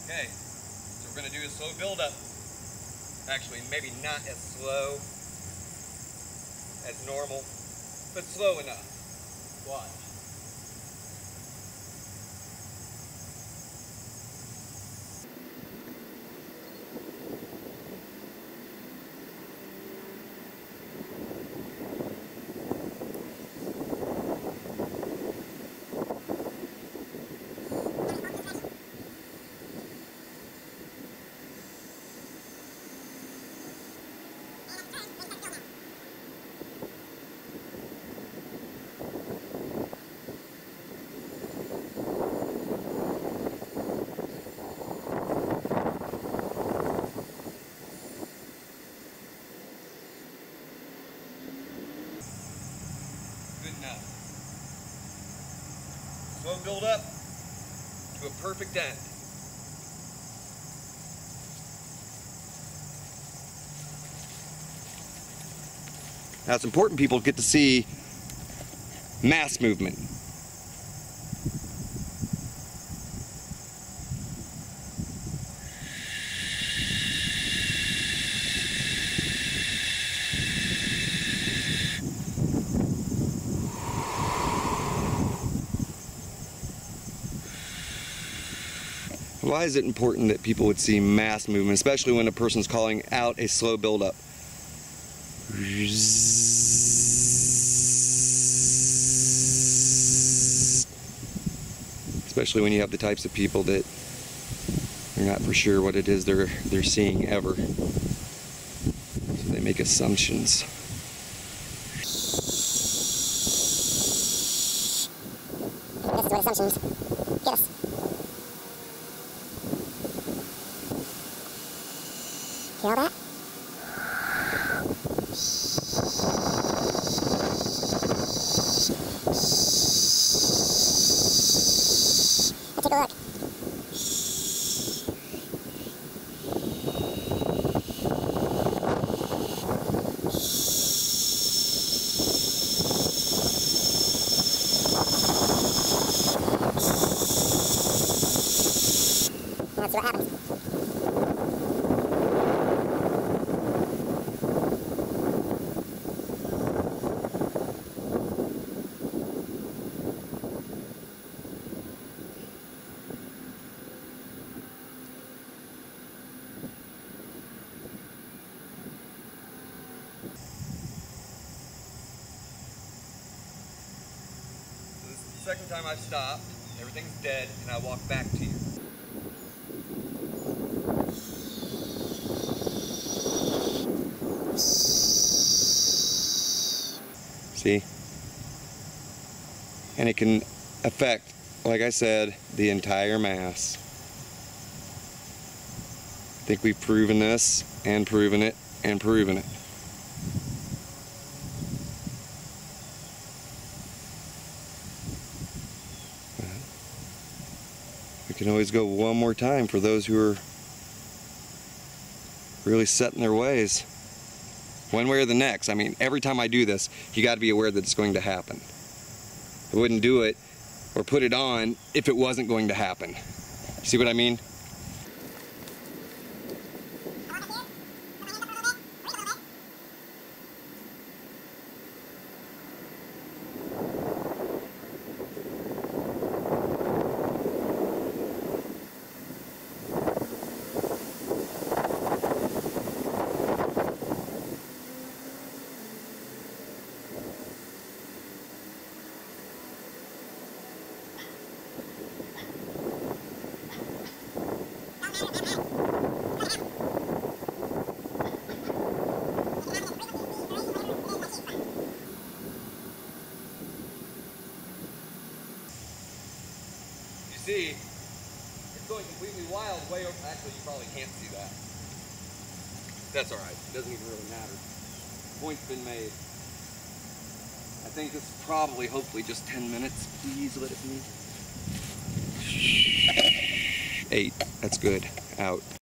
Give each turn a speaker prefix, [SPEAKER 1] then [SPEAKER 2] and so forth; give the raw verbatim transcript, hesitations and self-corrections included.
[SPEAKER 1] Okay, so we're going to do a slow build-up. Actually, maybe not as slow as normal, but slow enough. Watch. Good enough. Slow build up to a perfect end. Now it's important people get to see mass movement. Why is it important that people would see mass movement, especially when a person's calling out a slow buildup? Especially when you have the types of people that are not for sure what it is they're they're seeing ever. So they make assumptions.
[SPEAKER 2] This is what assumptions get us. Hear that? Let's take a look. Let's see what happens.
[SPEAKER 1] This is the second time I've stopped, everything's dead, and I walk back to you. See? And it can affect, like I said, the entire mass. I think we've proven this, and proven it, and proven it. We can always go one more time for those who are really set in their ways. One way or the next. I mean, every time I do this, you got to be aware that it's going to happen. I wouldn't do it or put it on if it wasn't going to happen. See what I mean? See, it's going completely wild way over. Actually, you probably can't see that. That's all right. It doesn't even really matter. Point's been made. I think this is probably, hopefully, just ten minutes. Please let it be. Eight. That's good. Out.